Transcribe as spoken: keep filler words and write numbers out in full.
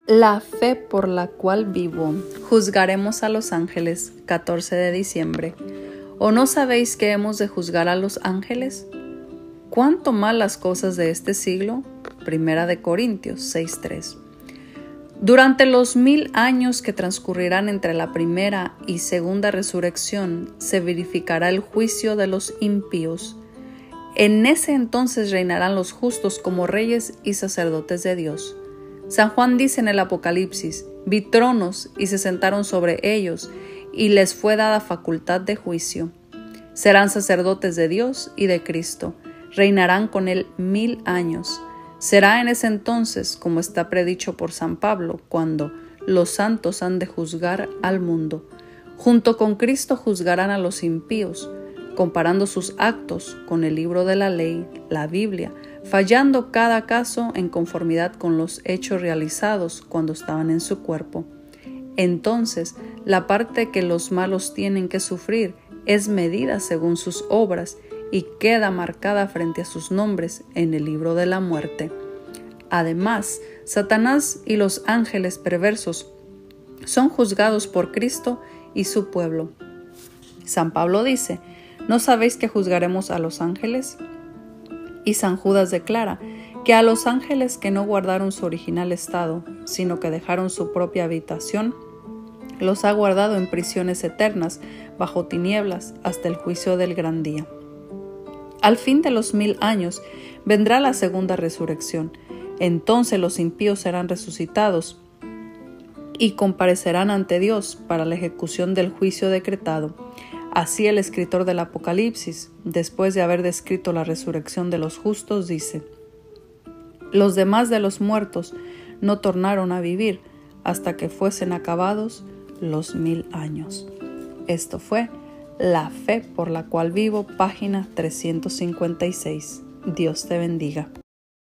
La fe por la cual vivo. Juzgaremos a los ángeles. catorce de diciembre. ¿O no sabéis que hemos de juzgar a los ángeles? ¿Cuánto más las cosas de este siglo? Primera de Corintios seis tres. Durante los mil años que transcurrirán entre la primera y segunda resurrección, se verificará el juicio de los impíos. En ese entonces reinarán los justos como reyes y sacerdotes de Dios. San Juan dice en el Apocalipsis: vi tronos y se sentaron sobre ellos, y les fue dada facultad de juicio. Serán sacerdotes de Dios y de Cristo, reinarán con él mil años. Será en ese entonces, como está predicho por San Pablo, cuando los santos han de juzgar al mundo. Junto con Cristo juzgarán a los impíos, comparando sus actos con el libro de la ley, la Biblia, fallando cada caso en conformidad con los hechos realizados cuando estaban en su cuerpo. Entonces, la parte que los malos tienen que sufrir es medida según sus obras y queda marcada frente a sus nombres en el libro de la muerte. Además, Satanás y los ángeles perversos son juzgados por Cristo y su pueblo. San Pablo dice: ¿no sabéis que juzgaremos a los ángeles? Y San Judas declara que a los ángeles que no guardaron su original estado, sino que dejaron su propia habitación, los ha guardado en prisiones eternas, bajo tinieblas, hasta el juicio del gran día. Al fin de los mil años vendrá la segunda resurrección. Entonces los impíos serán resucitados y comparecerán ante Dios para la ejecución del juicio decretado. Así el escritor del Apocalipsis, después de haber descrito la resurrección de los justos, dice: los demás de los muertos no tornaron a vivir hasta que fuesen acabados los mil años. Esto fue La fe por la cual vivo, página trescientos cincuenta y seis. Dios te bendiga.